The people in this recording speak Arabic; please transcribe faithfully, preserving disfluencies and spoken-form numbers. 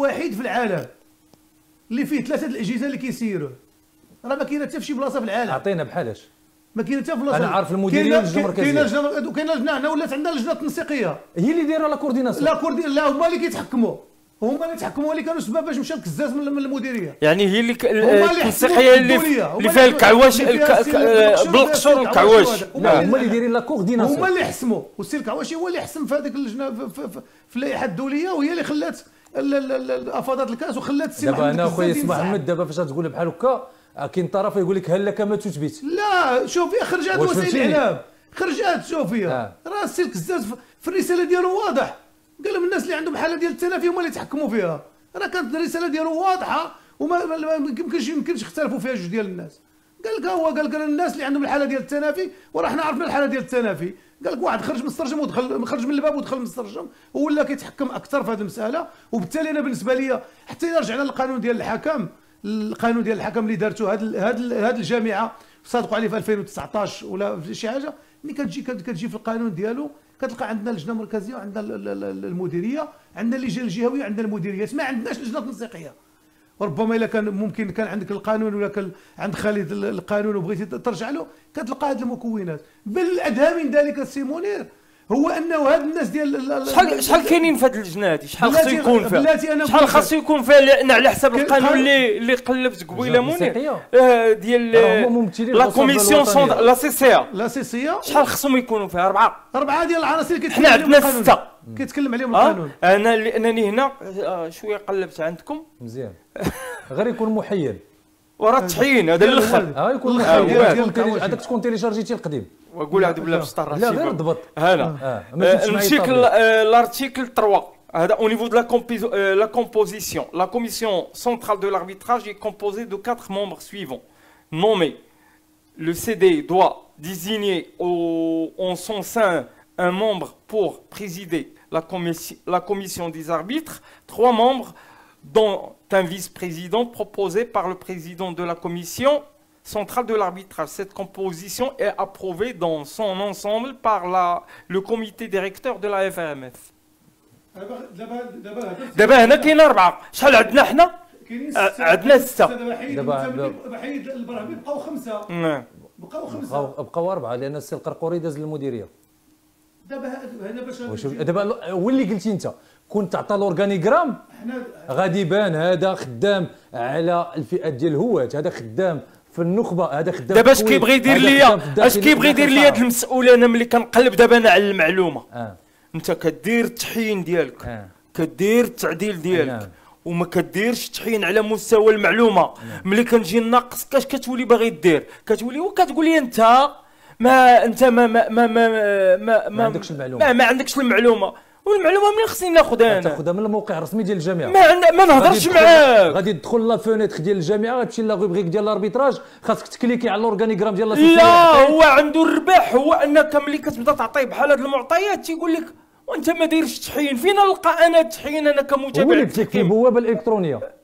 الوحيد في العالم اللي فيه ثلاثه الاجهزه اللي كيسيروه، راه ما كاينه حتى في شي بلاصه في العالم. اعطينا بحالاش؟ ما كاينه حتى في بلاصه. انا عارف المديريه واللجنه المركزيه. كاينه لجنه كاينه لجنه هنا ولات عندنا لجنه تنسيقيه هي اللي دايره لا كورديناسيون. لا كوردي لا هما اللي كيتحكموا، هما اللي تحكموا اللي كانوا سبب باش مشى الكزاز من المديريه. يعني هي اللي التنسيقيه اللي اللي فيها الكعواش بالقشور والكعواش. لا هما اللي دايرين لا كورديناسيون، هما اللي حسموا، والسي الكعواشي هو اللي حسم في هذيك اللجنه في اللائحه الدوليه، وهي اللي خلات افاضات الكاس وخلات السي محمد. دابا انا خويا اسمح محمد، دابا فاش تقول بحال هكا كاين طرف يقول لك هل لك ما تثبت. لا شوفي خرجات وسائل الاعلام، خرجات شوفي راه السي الكزاز في الرساله ديالو واضح، قال لهم الناس اللي عندهم حاله ديال التنافي هما اللي يتحكموا فيها، راه كانت الرساله ديالو واضحه وما ما يمكنش يمكنش يختلفوا فيها جوج ديال الناس. قال لك هو قال لك الناس اللي عندهم الحاله ديال التنافي، وراه حنا عرفنا الحاله ديال التنافي، قال لك واحد خرج من السرجم ودخل خرج من الباب ودخل من السرجم وولا كيتحكم اكثر في هذه المساله. وبالتالي انا بالنسبه لي حتى الا رجعنا للقانون ديال الحكم، القانون ديال الحكم اللي دارته هاد هاد هاد الجامعه صادقوا عليه في ألفين وتسعطاش ولا في شي حاجه، ملي كتجي كتجي في القانون ديالو كتلقى عندنا لجنه مركزيه وعندنا المديريه، عندنا اللجنه الجهويه وعندنا المديريات، ما عندناش لجنه تنسيقيه. وربما الا كان ممكن كان عندك القانون ولا كان عند خالد القانون وبغيتي ترجع له كتلقى هذه المكونات. بل الادهى من ذلك السي منير هو انه هاد الناس ديال شحال شحال كاينين في هذه اللجنه هذه، شحال خصو يكون فيها، شحال خصو يكون فيها، لان على حسب القانون اللي اللي قلبت قبيله منير ديال لا كوميسيون لا سي سي لا سي سي شحال خصهم يكونوا فيها؟ اربعه اربعه ديال العناصر اللي كيتكلم عليهم القانون، حنا عندنا سته كيتكلم عليهم القانون. انا لانني هنا شويه قلبت عندكم مزيان غير يكون محيل وراه التحيين هذا الاخر اه يكون محيل، هذاك تكون تيليشارجيتي القديم وقول عاد بلا بسطر لا غير ضبط هنا. نمشي لارتيكل ثلاثة هذا au niveau de la, euh, la composition. La commission centrale de l'arbitrage est composée de quatre membres suivants. Nommés. Le C D doit désigner au, en son sein un membre pour présider la, commission, la commission des arbitres, trois membres dont un vice-président proposé par le président de la commission centrale de l'arbitrage. Cette composition est approuvée dans son ensemble par la, le comité directeur de la F R M F. دابا هنا كاين أربعة، شحال عندنا حنا؟ عندنا ستة. دابا بحيد البرهبي بقاو خمسة. بقاو خمسة. بقاو أربعة لأن السي القرقوري داز للمديرية. دابا هنا باش دابا هو اللي قلتي أنت كنت تعطى لورغانيغرام غادي يبان هذا خدام على الفئات ديال الهواة، هذا خدام في النخبه، هذا خدام. دابا اش كيبغي يدير ليا اش كيبغي يدير ليا هاد المسؤول انا ملي كنقلب دابا انا على المعلومه. آه. انت كدير التحيين ديالك، آه. كدير التعديل ديالك، نعم. وما كديرش التحيين على مستوى المعلومه. نعم. ملي كنجي ناقص كاش كتولي باغي دير، كتولي وكتقول لي انت ما انت ما ما ما ما ما, ما عندكش المعلومه، ما, ما عندكش المعلومه، والمعلومه منين خصني ناخذها انا؟ تاخذها من الموقع الرسمي ديال الجامعه. ما ما نهضرش معاك، غادي تدخل لا فونيتر ديال الجامعه غتمشي لا روبريك ديال الاربيتراج، خاصك تكليكي على الاورغانيغرام ديال لا هو عنده الربح، هو انك ملي كتبدا تعطيه بحال هاد المعطيات تيقول لك وانت ما دايرش تحيين. فين نلقى انا التحيين انا كمتابع؟ هو اللي في البوابه الالكترونيه